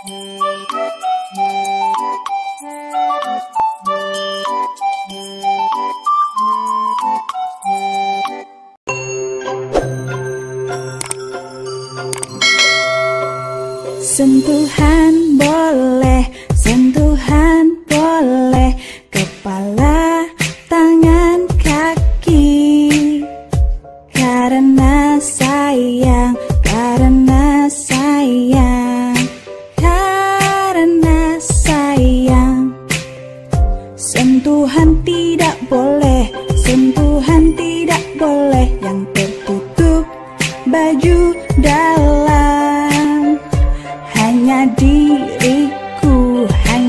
Sentuhan boleh, sentuhan boleh, kepala, tangan, kaki. Karena sayang, karena sayang, karena sayang. Sentuhan tidak boleh, sentuhan tidak boleh yang tertutup baju dalam. Hanya diriku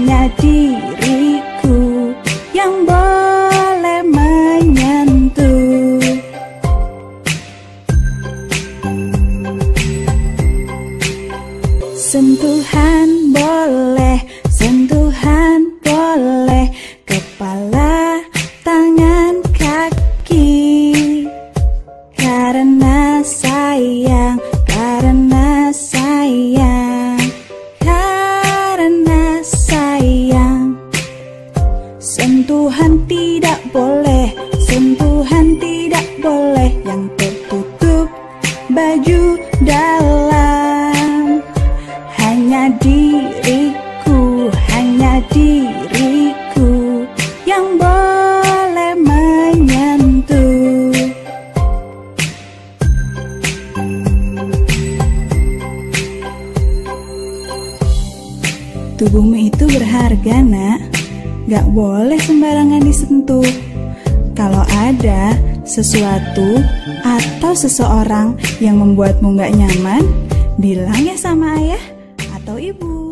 yang boleh menyentuh. Sentuhan boleh, sentuhan boleh, kepala, tangan, kaki. Karena sayang, karena sayang, karena sayang. Sentuhan tidak boleh, sentuhan tidak boleh yang tertutup baju dalam. Hanya diriku yang boleh menyentuh. Tubuhmu itu berharga, nak. Gak boleh sembarangan disentuh. Kalau ada sesuatu atau seseorang yang membuatmu gak nyaman, bilang ya sama ayah atau ibu.